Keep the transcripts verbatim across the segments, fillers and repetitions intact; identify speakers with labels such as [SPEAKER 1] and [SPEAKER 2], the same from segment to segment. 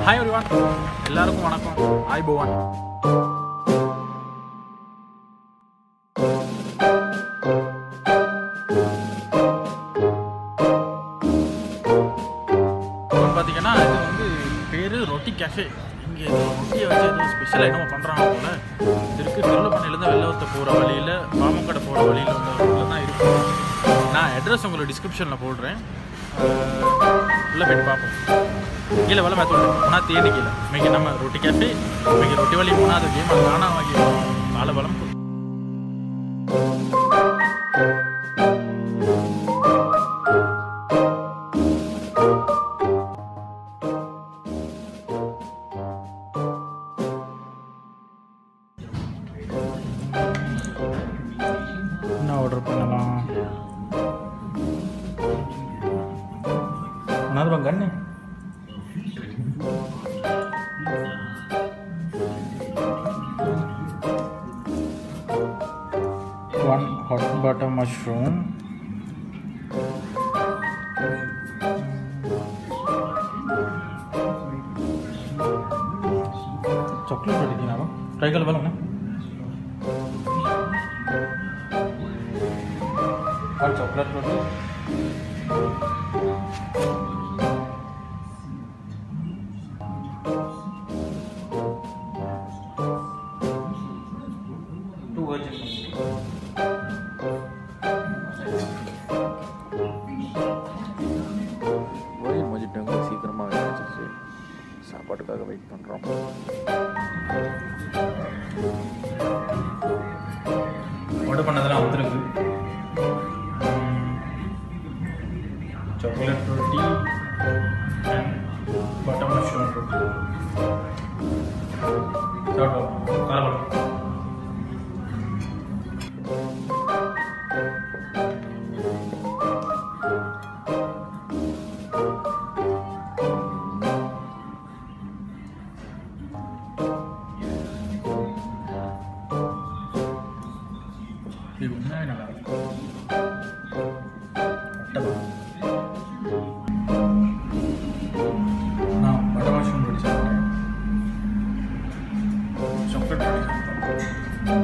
[SPEAKER 1] Hi everyone, எல்லாருக்கும் வணக்கம். Hi Bowan. இப்போ பாத்தீங்கன்னா இது வந்து பேரு Roti Cafe. இங்க ரொட்டியை வச்சு ஏதோ ஸ்பெஷலா என்னமோ பண்றாங்க போல. இதுக்கு திருவள்ளப்பண்ணையில இருந்து வெள்ளவத்த போற வழியில பாமங்கடை போற வழியில வந்து ரோட்ல தான் இருக்கு. நான் அட்ரஸ் உங்களுக்கு டிஸ்கிரிப்ஷன்ல போடுறேன். உள்ள போய் பார்ப்போம். கீழே வேலை பார்த்து போனால் தேடி கீழே இன்னைக்கு நம்ம ரொட்டி கேஃபே இன்னைக்கு ரொட்டி வழி போனால் அது கேம் அது காணாம வாங்கி காலை பலம் என்ன ஆர்டர் பண்ணலாம் அது கண்ணு one hot butter mushroom, chocolate roti ना try कर बोलो ना और chocolate roti two virgin சாப்பாட்டுக்காக வெயிட் பண்ணுறோம். ஆர்டர் பண்ணதெல்லாம் வந்துருக்கு. சாக்லேட் ரொட்டி அண்ட் பட்டர் மஷ்ரூம் ரொட்டி சாப்பிட்டோம் காலப்படம். இது உண்மையாக நல்லா இருக்கும். நான் பட்டர் மஷ்ரூம் ரொட்டி சாப்பிட்டேன். சாக்லேட் ரொட்டி சாப்பிட்டேன்.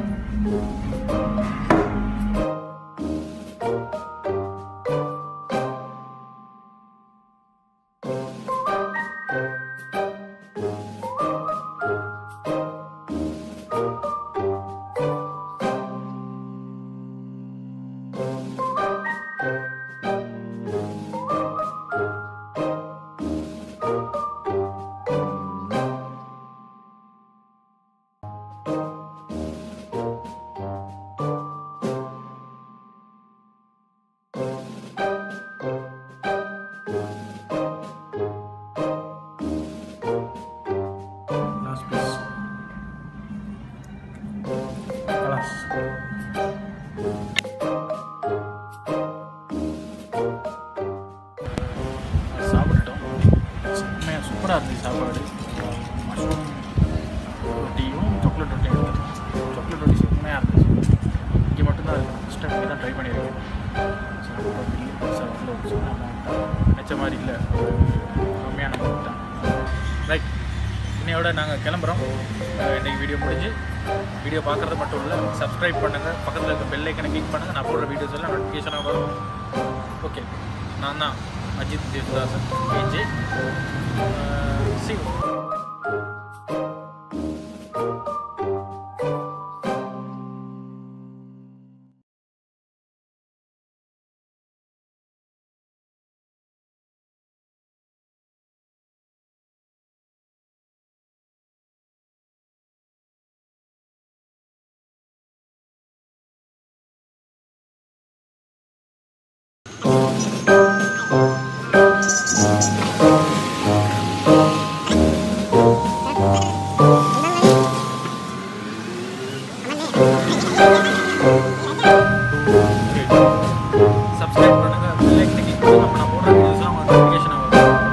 [SPEAKER 1] சாப்பிட்டோம். செம்மையாக சூப்பராக இருந்துச்சு சாப்பாடு. மஷ்ரூம் ரொட்டியும் சாக்லேட் ரொட்டியும் எடுத்தேன். சாக்லேட் ரொட்டி செம்மையாக இருந்துச்சு. இங்கே மட்டும்தான் இருக்குது. ஃபஸ்ட் டைம் இங்கே தான் ட்ரை பண்ணியிருக்கேன். நினச்ச மாதிரி இல்லை, கம்மியான அமௌண்ட் தான். ரைட், இன்னையோட நாங்கள் கிளம்புறோம். இன்றைக்கி வீடியோ முடிஞ்சு வீடியோ பார்க்குறது மட்டும் இல்லை, சப்ஸ்கிரைப் பண்ணுங்கள், பக்கத்தில் இருக்க பெல் ஐக்கனை கிளிக் பண்ணுங்கள். நான் போடுற வீடியோஸ் எல்லாம் நோட்டிஃபிகேஷனாக வரும். ஓகே, நான் தான் அஜித் ஜெசுதாசன் ஏஜே. சி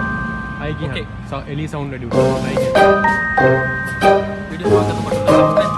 [SPEAKER 2] Eli sound reduce.
[SPEAKER 1] Video